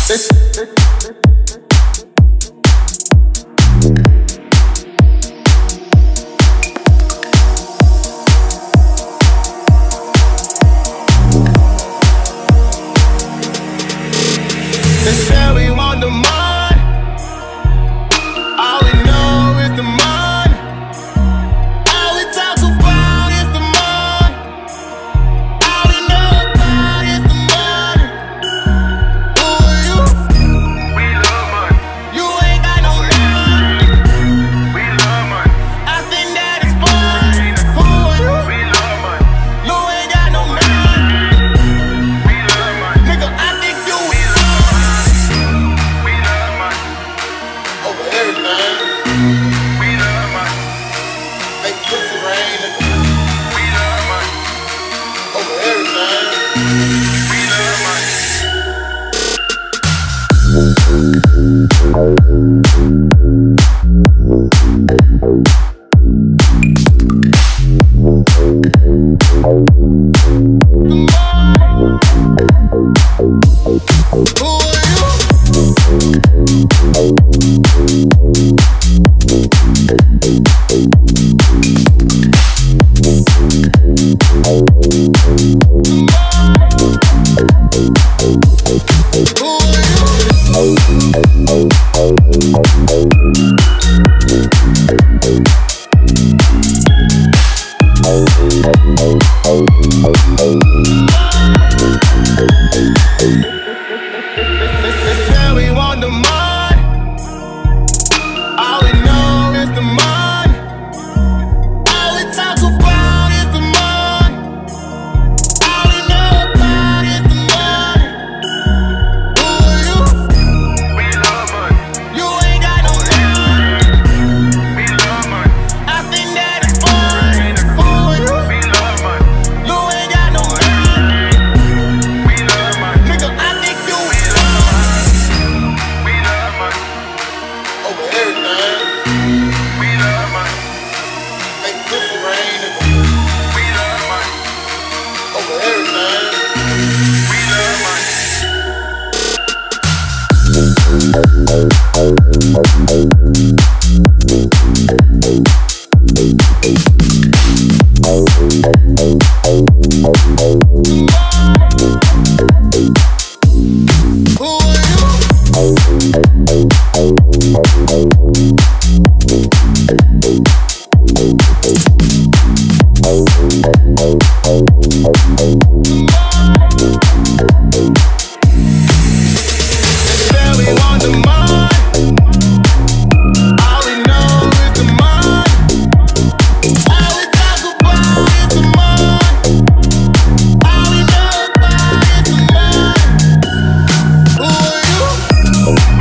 They say we want the money. All we know is the money. All we talk about is the money. All we know about is the money. Who are you? We love money. You ain't got no money. We love money. I think that is fun. Who are you? We love money. You ain't got no money. We love money. Nigga, I think you We love money. We love money. over everything. We love money. Make pussy rain, nigga, We love money. over everything. We love money. Who are you? Who are you? They say we want the money. All we know is the money. All we talk about is the money. All we know about is the money. Who are you? We love money. You ain't got no money. We love money. I think that is fun. Who are you? We love money. You ain't got no money. We love money. Nigga, I think you We love money. We love money. over everything. We love money. Make pussy rain, nigga, We love money. over everything. We love money. Who are you? They say we want the money. All we know is the money. All we talk about is the money. All we know about is the money. Who are you?